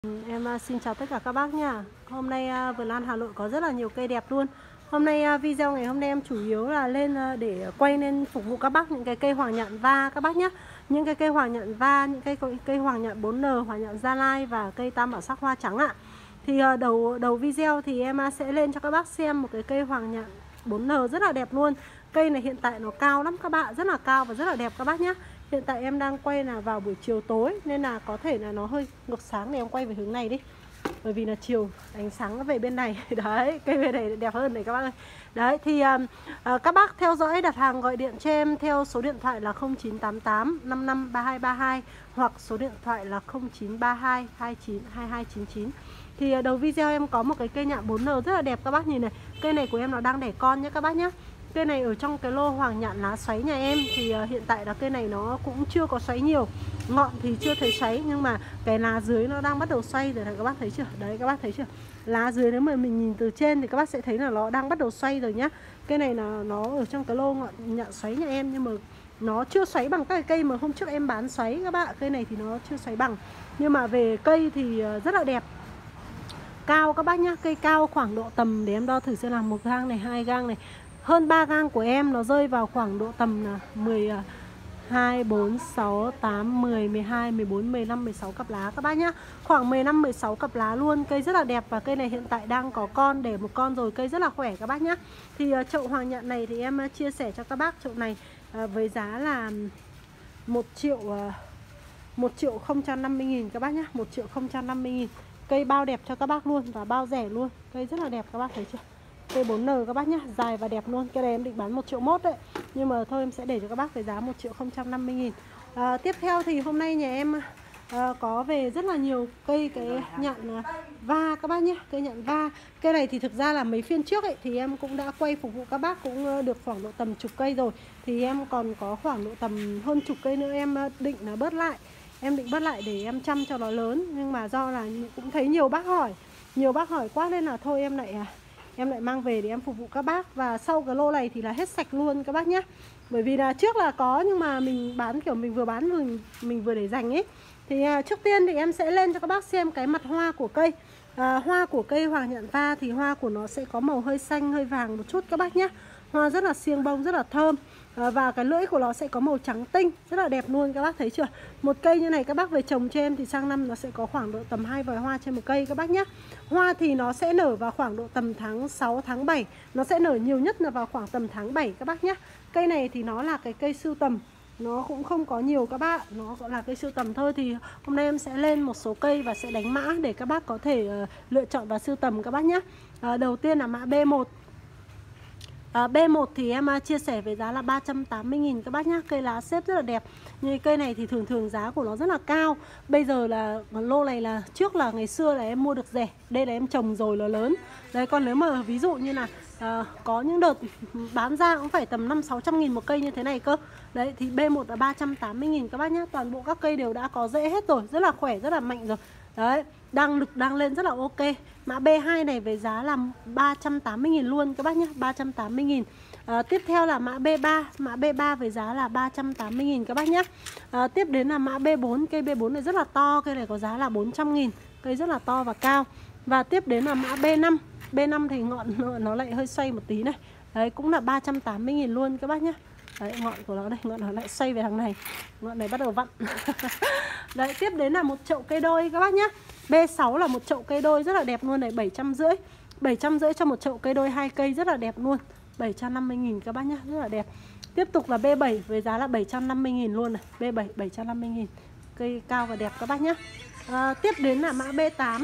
Xin chào tất cả các bác nha. Hôm nay Vườn Lan Hà Nội có rất là nhiều cây đẹp luôn. Hôm nay video ngày hôm nay em chủ yếu là lên để quay lên phục vụ các bác những cái cây hoàng nhạn va các bác nhé. Những cái cây hoàng nhạn va, những cây hoàng nhạn 4N, hoàng nhạn Gia Lai và cây tam bảo sắc hoa trắng ạ. Thì đầu video thì em sẽ lên cho các bác xem một cái cây hoàng nhạn 4N rất là đẹp luôn. Cây này hiện tại nó cao lắm các bạn, rất là cao và rất là đẹp các bác nhé. Hiện tại em đang quay là vào buổi chiều tối nên là có thể là nó hơi ngược sáng, này em quay về hướng này đi. Bởi vì là chiều ánh sáng nó về bên này. Đấy, cây bên này đẹp hơn này các bác ơi. Đấy, thì các bác theo dõi đặt hàng gọi điện cho em theo số điện thoại là 0988 553232 hoặc số điện thoại là 0932 292299. Thì đầu video em có một cái cây nhạn 4N rất là đẹp các bác nhìn này. Cây này của em nó đang đẻ con nhé các bác nhé. Cây này ở trong cái lô hoàng nhạn lá xoáy nhà em thì hiện tại là cây này nó cũng chưa có xoáy nhiều. Ngọn thì chưa thấy xoáy nhưng mà cái lá dưới nó đang bắt đầu xoay rồi này các bác thấy chưa? Đấy các bác thấy chưa? Lá dưới nếu mà mình nhìn từ trên thì các bác sẽ thấy là nó đang bắt đầu xoay rồi nhá. Cây này là nó ở trong cái lô ngọn nhạn xoáy nhà em nhưng mà nó chưa xoáy bằng các cái cây mà hôm trước em bán xoáy các bạn. Cây này thì nó chưa xoáy bằng. Nhưng mà về cây thì rất là đẹp. Cao các bác nhá, cây cao khoảng độ tầm để em đo thử xem là một gang này, hai gang này. Hơn 3 gang của em nó rơi vào khoảng độ tầm là 12, 4, 6, 8, 10, 12, 14, 15, 16 cặp lá các bác nhá. Khoảng 15, 16 cặp lá luôn. Cây rất là đẹp và cây này hiện tại đang có con, để một con rồi, cây rất là khỏe các bác nhá. Thì chậu hoàng nhạn này thì em chia sẻ cho các bác chậu này với giá là 1 triệu 050.000 các bác nhá. 1 triệu 050.000. Cây bao đẹp cho các bác luôn và bao rẻ luôn. Cây rất là đẹp các bác thấy chưa? Cây 4N các bác nhá, dài và đẹp luôn. Cái này em định bán 1 triệu mốt đấy. Nhưng mà thôi em sẽ để cho các bác với giá 1 triệu 050.000. Tiếp theo thì hôm nay nhà em có về rất là nhiều cây cái nhạn va các bác nhé. Cây nhạn va. Cây này thì thực ra là mấy phiên trước ấy thì em cũng đã quay phục vụ các bác cũng được khoảng độ tầm chục cây rồi. Thì em còn có khoảng độ tầm hơn chục cây nữa em định là bớt lại. Em định bớt lại để em chăm cho nó lớn. Nhưng mà do là cũng thấy nhiều bác hỏi. Nhiều bác hỏi quá nên là thôi em lại mang về để em phục vụ các bác. Và sau cái lô này thì là hết sạch luôn các bác nhé. Bởi vì là trước là có nhưng mà mình bán kiểu mình vừa bán mình vừa để dành ấy. Thì trước tiên thì em sẽ lên cho các bác xem cái mặt hoa của cây. Hoa của cây hoàng nhạn va thì hoa của nó sẽ có màu hơi xanh hơi vàng một chút các bác nhé. Hoa rất là xiêng bông, rất là thơm. Và cái lưỡi của nó sẽ có màu trắng tinh, rất là đẹp luôn các bác thấy chưa. Một cây như này các bác về trồng cho em thì sang năm nó sẽ có khoảng độ tầm 2 vòi hoa trên một cây các bác nhé. Hoa thì nó sẽ nở vào khoảng độ tầm tháng 6, tháng 7. Nó sẽ nở nhiều nhất là vào khoảng tầm tháng 7 các bác nhé. Cây này thì nó là cái cây sưu tầm. Nó cũng không có nhiều các bác, nó gọi là cây sưu tầm thôi. Thì hôm nay em sẽ lên một số cây và sẽ đánh mã để các bác có thể lựa chọn và sưu tầm các bác nhé. Đầu tiên là mã B1. B1 thì em chia sẻ với giá là 380.000 các bác nhá. Cây lá xếp rất là đẹp. Như cây này thì thường giá của nó rất là cao. Bây giờ là lô này là trước là ngày xưa là em mua được rẻ. Đây là em trồng rồi là lớn. Đấy, còn nếu mà ví dụ như là có những đợt bán ra cũng phải tầm 500-600.000 một cây như thế này cơ. Đấy thì B1 là 380.000 các bác nhá. Toàn bộ các cây đều đã có rễ hết rồi, rất là khỏe, rất là mạnh rồi. Đấy, lực đang lên rất là ok. Mã B2 này với giá là 380.000 luôn các bác nhé, 380.000. Tiếp theo là mã B3. Mã B3 với giá là 380.000 các bác nhé. Tiếp đến là mã B4. Cây B4 này rất là to, cây này có giá là 400.000. Cây rất là to và cao. Và tiếp đến là mã B5. B5 thì ngọn nó lại hơi xoay một tí này. Đấy cũng là 380.000 luôn các bác nhé. Đấy, ngọn của nó đây, ngọn nó lại xoay về thằng này. Ngọn này bắt đầu vặn. Đấy, tiếp đến là một chậu cây đôi các bác nhé. B6 là một chậu cây đôi rất là đẹp luôn này, 750. 750 cho một chậu cây đôi 2 cây rất là đẹp luôn. 750.000 các bác nhé, rất là đẹp. Tiếp tục là B7 với giá là 750.000 luôn này. B7 750.000. Cây cao và đẹp các bác nhé. Tiếp đến là mã B8.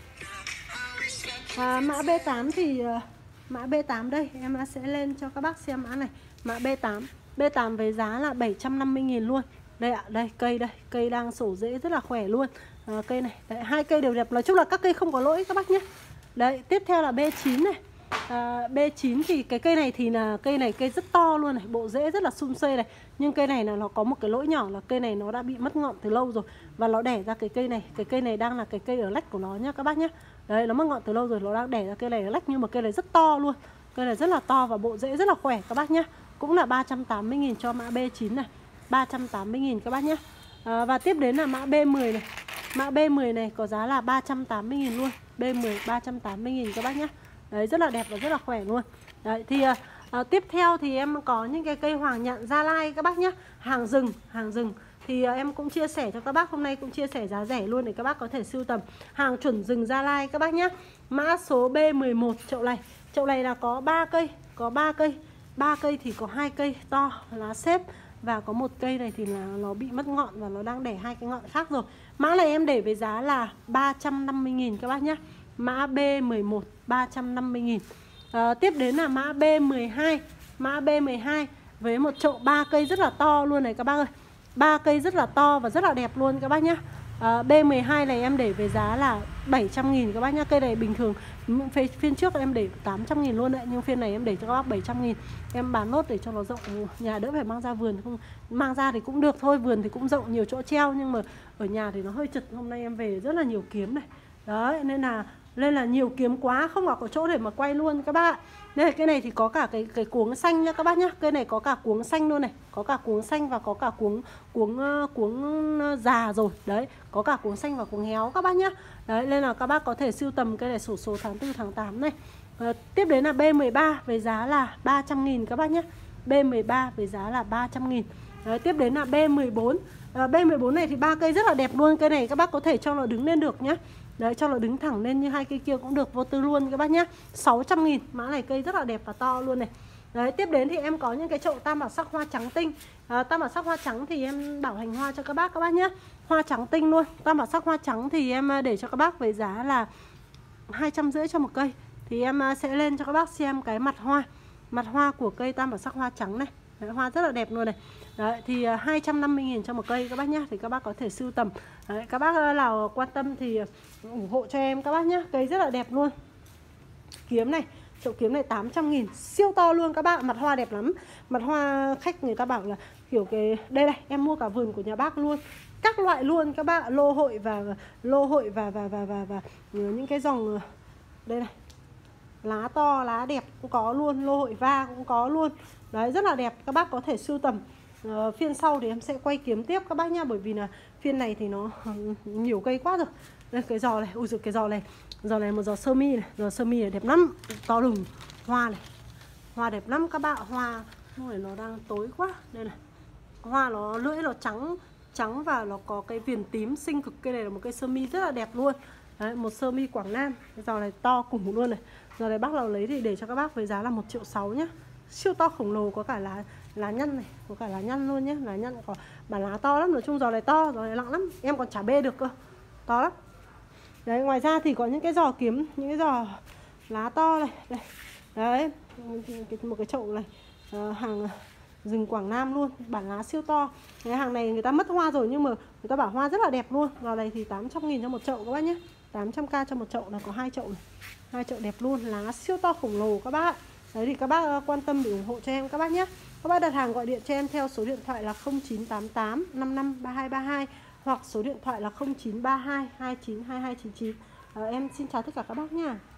Mã B8 thì mã B8 đây em sẽ lên cho các bác xem mã này. Mã B8. B8 với giá là 750.000 luôn. Đây ạ, đây cây đang sổ rễ rất là khỏe luôn. Cây này, đấy, 2 cây đều đẹp. Nói chung là các cây không có lỗi các bác nhé. Đấy, tiếp theo là B9 này. B9 thì cái cây này thì là cây rất to luôn này, bộ rễ rất là sum xuê này. Nhưng cây này là nó có một cái lỗi nhỏ là cây này nó đã bị mất ngọn từ lâu rồi và nó đẻ ra cái cây này. Cái cây này đang là cái cây ở lách của nó nhá các bác nhé. Đấy, nó mất ngọn từ lâu rồi, nó đang đẻ ra cây này ở lách nhưng mà cây này rất to luôn. Cây này rất là to và bộ rễ rất là khỏe các bác nhé. Cũng là 380.000 cho mã B9 này. 380.000 các bác nhé. Và tiếp đến là mã B10 này. Mã B10 này có giá là 380.000 luôn. B10 380.000 các bác nhé. Đấy, rất là đẹp và rất là khỏe luôn. Đấy, thì tiếp theo thì em có những cái cây hoàng nhạn Gia Lai các bác nhé. Hàng rừng thì em cũng chia sẻ cho các bác, hôm nay cũng chia sẻ giá rẻ luôn để các bác có thể sưu tầm. Hàng chuẩn rừng Gia Lai các bác nhé. Mã số B11 chậu này. Chậu này là có 3 cây, có 3 cây. 3 cây thì có 2 cây to lá xếp và có một cây này thì là nó bị mất ngọn và nó đang đẻ 2 cái ngọn khác rồi. Mã này em để với giá là 350.000 các bác nhé. Mã B11 350.000. Tiếp đến là mã B12. Mã B12 với một chậu 3 cây rất là to luôn này các bác ơi. 3 cây rất là to và rất là đẹp luôn các bác nhé. B12 này em để với giá là 700.000 các bác nhá. Cây này bình thường phiên trước em để 800.000 luôn đấy, nhưng phiên này em để cho các bác 700.000. Em bán nốt để cho nó rộng, nhà đỡ phải mang ra vườn, không mang ra thì cũng được thôi, vườn thì cũng rộng nhiều chỗ treo, nhưng mà ở nhà thì nó hơi chật. Hôm nay em về rất là nhiều kiếm này. Đấy, nên là nhiều kiếm quá, không có chỗ để mà quay luôn các bác ạ. Đây, cái này thì có cả cái cuống xanh nha các bác nhá. Cây này có cả cuống xanh luôn này, có cả cuống xanh và có cả cuống già rồi. Đấy, có cả cuống xanh và cuống héo các bác nhá. Đấy, nên là các bác có thể sưu tầm cây này xổ số tháng 4 tháng 8 này. Tiếp đến là B13 với giá là 300.000 các bác nhé. B13 với giá là 300.000. Đấy, tiếp đến là B14. B14 này thì 3 cây rất là đẹp luôn. Cây này các bác có thể cho nó đứng lên được nhé. Đấy, cho nó đứng thẳng lên như 2 cây kia cũng được, vô tư luôn các bác nhé. 600.000. Mã này cây rất là đẹp và to luôn này. Đấy, tiếp đến thì em có những cái chậu tam bảo sắc hoa trắng tinh. Tam bảo sắc hoa trắng thì em bảo hành hoa cho các bác nhé. Hoa trắng tinh luôn. Tam bảo sắc hoa trắng thì em để cho các bác với giá là 250 cho một cây. Thì em sẽ lên cho các bác xem cái mặt hoa của cây tam bảo sắc hoa trắng này. Đấy, hoa rất là đẹp luôn này. Đấy, thì 250.000 cho một cây các bác nhé. Thì các bác có thể sưu tầm. Đấy, các bác nào quan tâm thì ủng hộ cho em các bác nhé. Cây rất là đẹp luôn. Kiếm này, chậu kiếm này 800.000, siêu to luôn các bác. Mặt hoa đẹp lắm. Mặt hoa khách người ta bảo là kiểu cái đây này, em mua cả vườn của nhà bác luôn, các loại luôn các bác. Lô hội và những cái dòng đây này, lá to lá đẹp cũng có luôn, lô hội va cũng có luôn. Đấy, rất là đẹp, các bác có thể sưu tầm. Phiên sau thì em sẽ quay kiếm tiếp các bác nha, bởi vì là phiên này thì nó nhiều cây quá rồi. Đây cái giò này, ui giời, cái giò này một giò sơ mi này, giò sơ mi này đẹp lắm, to đùng. Hoa này, hoa đẹp lắm các bạn. Hoa này nó đang tối quá, đây này. Hoa nó lưỡi nó trắng và nó có cái viền tím xinh cực. Cây này là một cây sơ mi rất là đẹp luôn. Đấy, một sơ mi Quảng Nam. Cái giò này to cùng luôn này. Giò này bác nào lấy thì để cho các bác với giá là 1,6 triệu nhá. Siêu to khổng lồ, có cả lá nhăn này, có cả lá nhăn luôn nhé. Lá nhăn có bản lá to lắm, nói chung giò này to, giò này nặng lắm, em còn chả bê được cơ, to lắm. Đấy, ngoài ra thì có những cái giò kiếm, những cái giò lá to này, đây. Đấy, một cái chậu này, hàng rừng Quảng Nam luôn, bản lá siêu to. Cái hàng này người ta mất hoa rồi nhưng mà người ta bảo hoa rất là đẹp luôn. Giò này thì 800.000 cho một chậu các bác nhé. 800k cho một chậu là có 2 chậu này. 2 chậu đẹp luôn, lá siêu to khổng lồ các bác ạ. Đấy thì các bác quan tâm để ủng hộ cho em các bác nhé. Các bác đặt hàng gọi điện cho em theo số điện thoại là 0988 55 3232 hoặc số điện thoại là 0932 292299. Em xin chào tất cả các bác nha.